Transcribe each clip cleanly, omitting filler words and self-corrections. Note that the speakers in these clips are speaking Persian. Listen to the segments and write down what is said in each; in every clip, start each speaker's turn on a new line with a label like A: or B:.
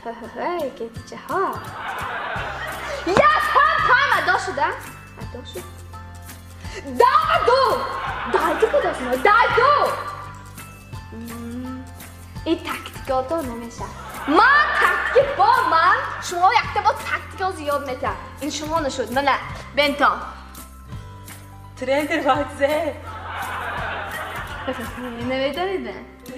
A: گیتی ها یا تام ادا شده ادا شد دایدو کداش ما دایدو این تکتیکاتا نمیشه من تکتیک با من شما یک با تکتیکا زیاد میتر این شما نشد نه بنتا
B: ترند واکزه
A: نمیدانید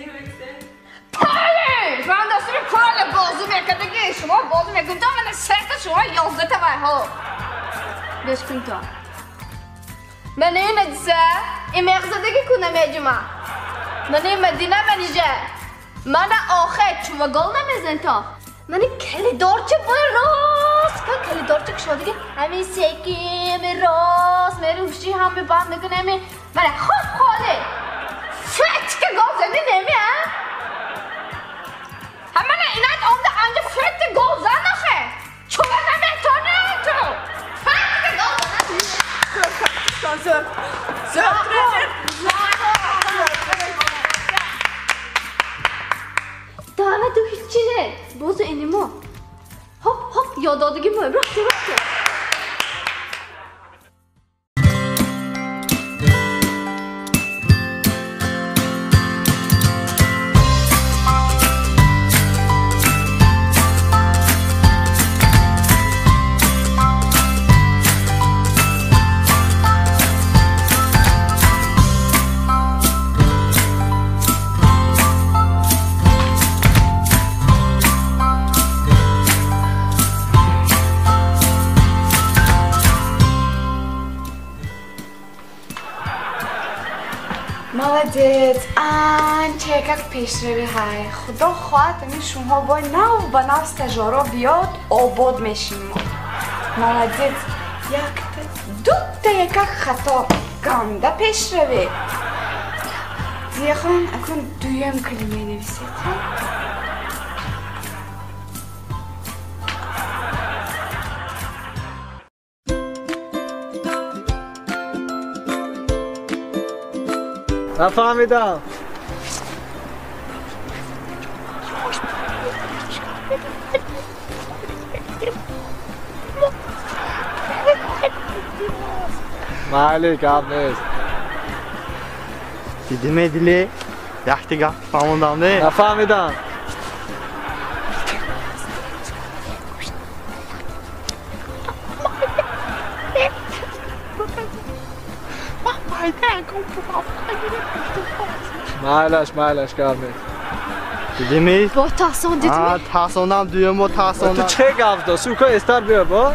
A: پایین من دستور کل بازو میکردگی شما بازو میکنم من سرت شما 11 تا ها بیش کن تو من نمیدسه این مغزدگی کنم یجمع من نمیدینه منیجه من آخه چوب گل نمیزن تا من کلی دارچه باید راست که کلی دارچه که شما دیگه همین سیکی همین راست میری روشی هم به بند نکنه همین من خوب خاله فت که گل زنی نمیه همه اینات آمده انجا فت گل زن نخه چوب نمیتونه تو فت که گل زن دانه تو هیچی نه بازو اینی ما هاپ یادادگی ما رفته
C: молодец چقدر پیشروی های خدا خواهد همین شما با نو با نو استاژارا بیاد آباد میشیم ما молодец دو تا یک خطا گنده پیشروی زیه خان اکن دویم کلمه نویسید
D: نفهمیدم مالی کام نیست
E: دیدی میدیلی؟ یختی گفت فهموندم نه؟
D: نفهمیدم مالش کام نیست
E: دیدی می؟
A: با تحصیل دیدی می؟
E: تحصیلم دویم با تحصیلم
D: تو چه گفت دا؟ سوکا استار بیار با؟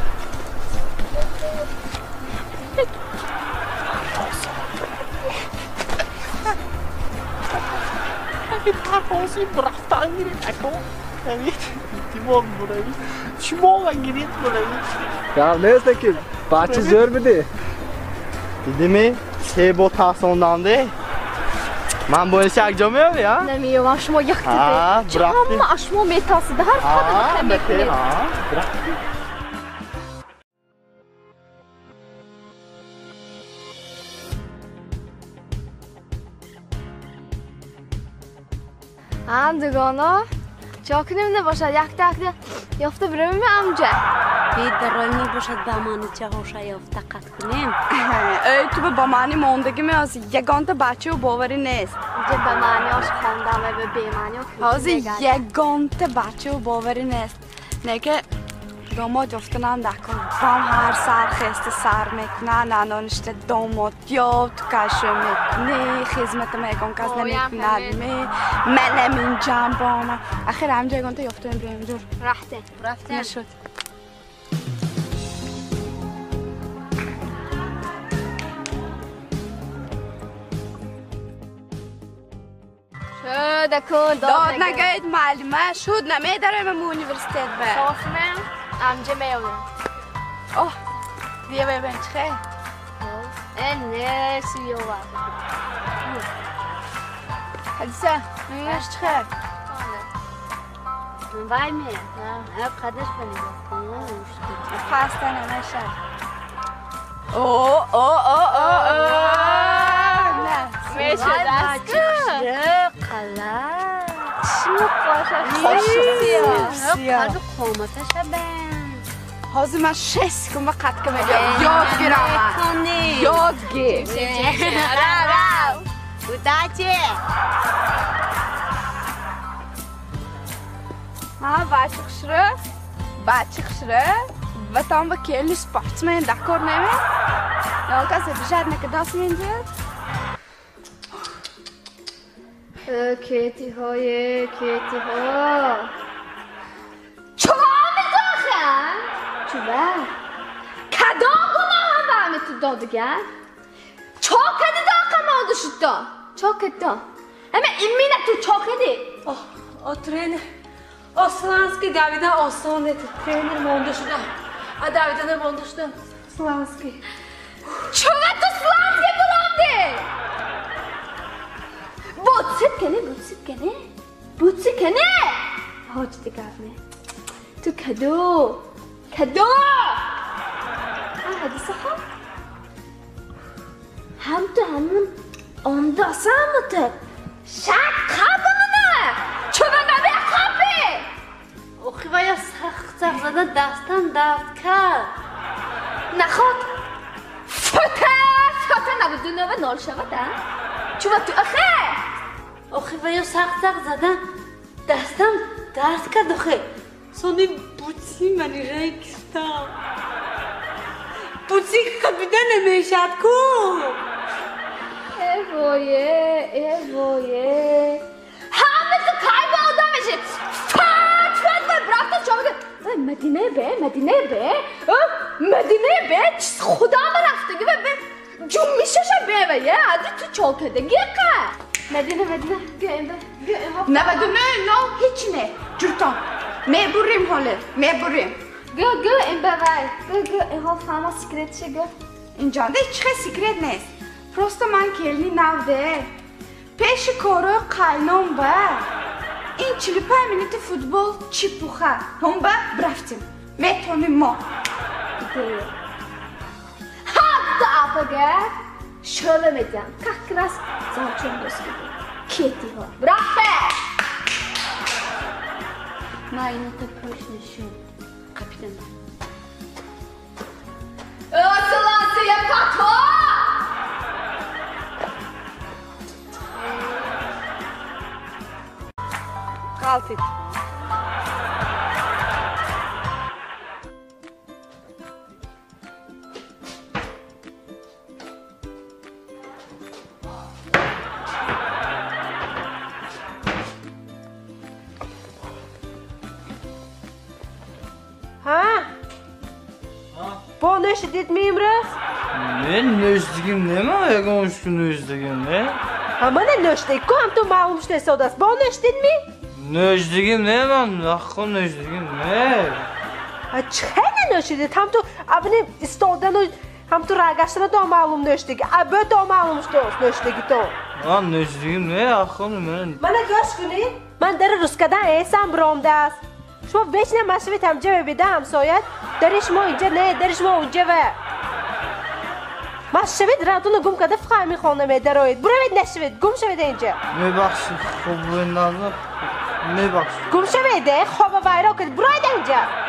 E: پرواسی برفتن گیرید اکو نمید دیمون برایی چما گیرید برایی
D: کام نیست که بچه زور بده
E: دیدی می؟ سه با تحصیلم ده من باید یک جا میام یا؟
A: نمیام شما یک دیده چه همه شما میتاسده هر خود میکنید همدگانا چا کنیم نباشد یک تک یافته برمیم امجا
B: بید درانی باشد بمانی چه هوشه یافته قد کنیم
C: ای تو به بمانی موندگی می از یگانت بچه و باوری نیست
A: اینجا به معنیاش خواندم و به بیمعنی
C: از یگانت بچه و باوری نیست نه که داماد افتنم نکن بام هر سر خسته سر میکنه نانانشته داماد یا تو کشه میکنه خدمت میکن کس نمیکنه منم این جنب بامم اخیر همجا یگانت یافتم بریم جور
A: رفته
C: نشد
A: شد کن
C: داد نگید معلومه شد نمیداره من اونیورسیتت به
A: صاف من امجا میایم
C: اوه بیا ببین چه
A: نه سویو
C: حدیثه اش چه
A: من وای می نه قدش بنید
C: پاستا نمیشه اوه نه
A: میشه دست قلم چی
C: سیاه
B: قد قامتش بند
C: حاضر من 6 سکون قد که میگم یاد گیرم
B: کنی
C: یاد گیر
B: بوداچه
C: Ha, bachikshre. Wat dan we kelly sportsman d'accord nemen? Ja, kan ze bijad nek das minjet.
A: کیتی ها چوبا میداخن چوبا کدا گما هم به همه تو دادگر چا کدی داخن ماده شد دا چا کد دا اما این مینه تو چا کدی
F: O trener Oslanski Davida Oslan'dı. Trener mondaşıda. A Davida'da mondaşıda. Oslanski.
A: چوبا تو سلامزی برامده بوتسی کنه هاج دیگرنه تو کدو هدی سخم هم تو همون انداسه هموته شک خبانه چوبا نبی خبی
B: اوخی باید سخت زده دستم درد کرد
A: نخواد فته نبودونه و نال شود چوبا تو اخه
B: اوخی باید سخت زده دستم درد کرد اوخی سونی بوچی منی ریکستم بوچی خبیده نمیشد کو
A: ایوایه همه تو کای با آدمشه فت برافت شما بگه مدینه به خدا من رفتگی به جون میششه به یه عدی تو چاکدگی که مدینه بیا این
C: نبدونه نه هیچ نه جورتان میبریم حاله میبریم
A: گو این بغای گو اینها فهمه سیکرت شه گو
C: اینجا ده هیچ خیلی سیکرت نیست پروستا من کلی نوده پیش کارو قلنم با این 45 منیت فوتبال چی پوخه هم با برفتیم میتونیم ما
A: حتی آفاگر شله میدم ککرس زاچون بسید کیتی ها برافت
B: ما اینو تا پشت نشون قپیدم
A: اصلاتی پاتا
F: Kaltit. Ha? Bu ne şiddet miyim res?
E: Ne nöştgim ne mi ayağım şu nöştgim ne?
F: Ha bana nöştek ko ham to malum işte sodas. Bu nöştet mi?
E: Nöştgim ne man? Lakhım nöştgim ne?
F: Ha çene nöştet. Ham to abone istodan ham to ragaştana da malum nöştek. Abi da malum işte nöştek to.
E: Lan nöştgim ne? Aklım ben.
F: Bana göz günü. من در روسکدن ایسم برامده است شما ویچ نمشوید هم جوه بیده همسایت درش ما اینجا نه درش ما اونجا و مشوید رادون گم کده فقط میخوانه میده روید بروید نشوید گم شوید اینجا
E: میبخشید خوب نازم میبخشید
F: گم شوید خواب ویرا کد بروید اینجا